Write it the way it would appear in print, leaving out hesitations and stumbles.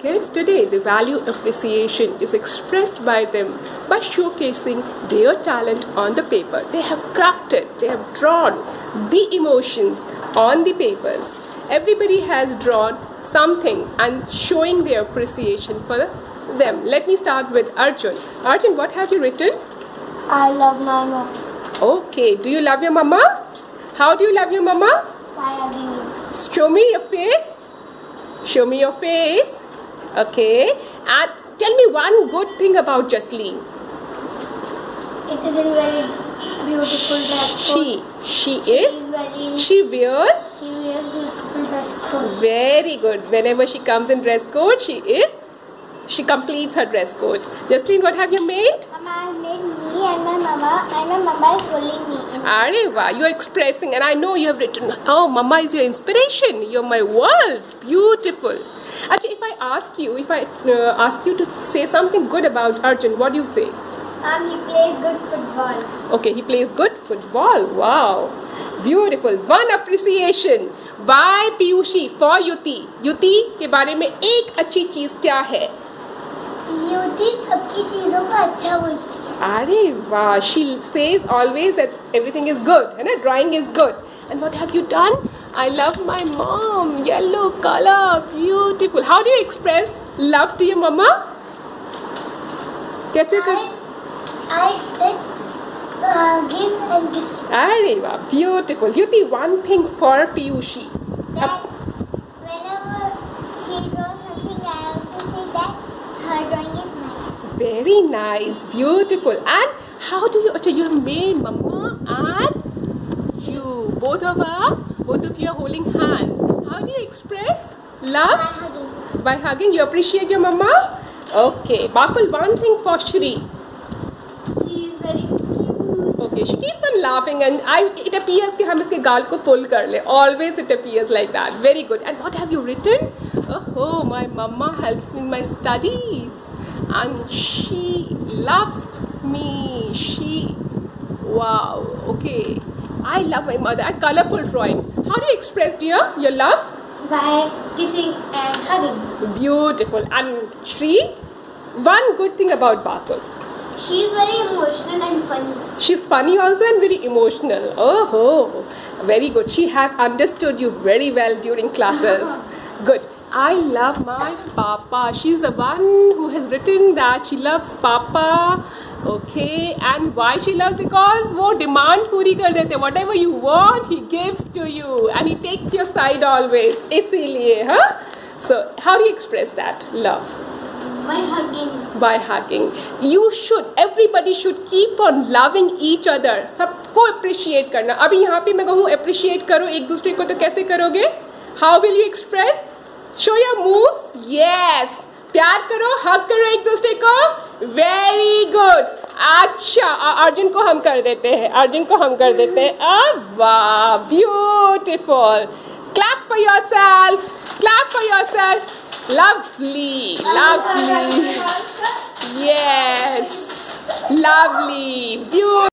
kids today, they value appreciation is expressed by them by showcasing their talent on the paper. They have crafted, they have drawn the emotions on the papers. Everybody has drawn something and showing their appreciation for them. Let me start with Arjun. Arjun, what have you written? I love my mom. Okay, do you love your mama? How do you love your mama? By hugging you. Show me your face. Show me your face. Okay. And tell me one good thing about Jasleen. It is in very beautiful dress code. She wears beautiful dress code. Very good. Whenever she comes in dress code, she completes her dress code. Jasleen, what have you made? Mama, I made me and my mama is holding me. Areva, you're expressing, and I know you have written, oh, mama is your inspiration, you're my world. Beautiful. Actually, if I ask you to say something good about Arjun, what do you say? He plays good football. Okay, he plays good football. Wow. Beautiful. One appreciation by Piyushi for Yuti. Yuti के बारे में एक अच्छी चीज क्या है? युति सबकी चीजों को अच्छा बोलती है. अरे वाह. She says always that everything is good. है ना? Drawing is good. And what have you done? I love my mom. Yellow color. Beautiful. How do you express love to your mama? कैसे कर? I express hugging and kissing. अरे वाह. Beautiful. Yuti, one thing for Piyushi. That whenever she draws something, I also say that her drawing is nice. Very nice. Beautiful. And how do you made mama and you both of you are holding hands. How do you express love? By hugging. By hugging. You appreciate your mama? Okay. Bakul, one thing for Shri. She is very cute. Okay, she keeps on laughing and it appears कि हम इसके गाल को pull कर ले. Always it appears like that. Very good. And what have you written? Oh, my mama helps me in my studies. And she loves me. Wow. Okay. I love my mother. And colorful drawing. How do you express, dear, your love? By kissing and hugging. Beautiful. And Shri, one good thing about Bakul. She is very emotional and funny. She's funny also and very emotional. Oh, very good. She has understood you very well during classes. Good. I love my papa. She's the one who has written that she loves papa. Okay. And why she loves? Because वो demand पूरी कर देते. Whatever you want, he gives to you. And he takes your side always. इसीलिए, huh? So, how do you express that love? By hugging. By hugging. Everybody should keep on loving each other. सबको appreciate करना. अभी यहाँ पे मैं कहूँ appreciate करो एक दूसरे को तो कैसे करोगे? How will you express? Show your moves. Yes. प्यार करो, hug करो एक दूसरे को. Very good. अच्छा, अर्जुन को हम कर देते हैं. वाह, beautiful. Clap for yourself. Lovely. Yes. Lovely. Beautiful.